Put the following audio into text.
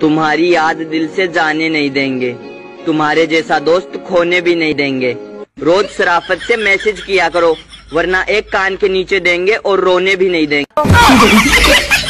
तुम्हारी याद दिल से जाने नहीं देंगे, तुम्हारे जैसा दोस्त खोने भी नहीं देंगे। रोज शराफत से मैसेज किया करो, वरना एक कान के नीचे देंगे और रोने भी नहीं देंगे।